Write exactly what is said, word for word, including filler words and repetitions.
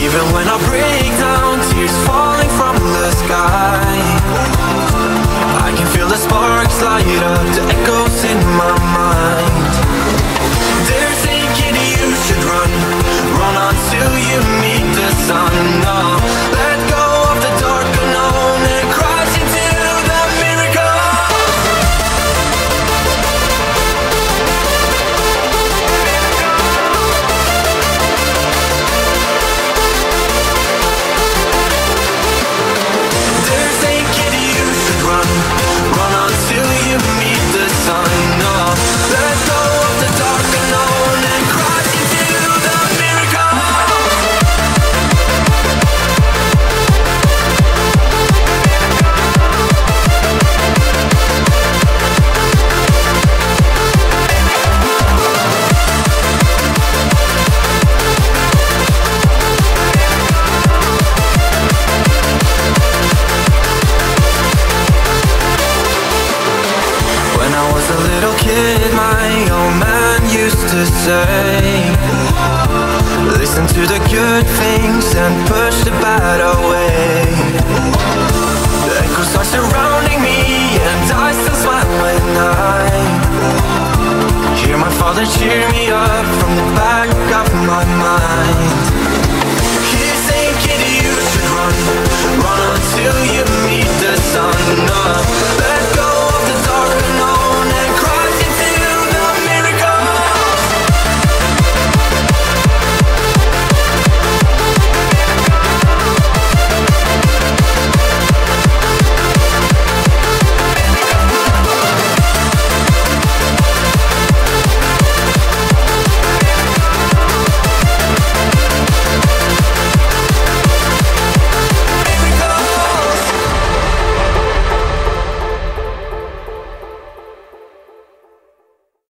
Even when I break down, tears falling from the sky, I can feel the sparks light up, the echoes in my mind. They're thinking you should run, run until you meet the sun. No, let go of the dark unknown and crash into the miracle. They're thinking you should run, run until you meet the sun. No, let go of the dark unknown and crash into the miracle. When I was a little kid, my old man used to say, listen to the good things and push the bad away. The echoes are surrounding me and I still smile when I hear my father cheer me up from the back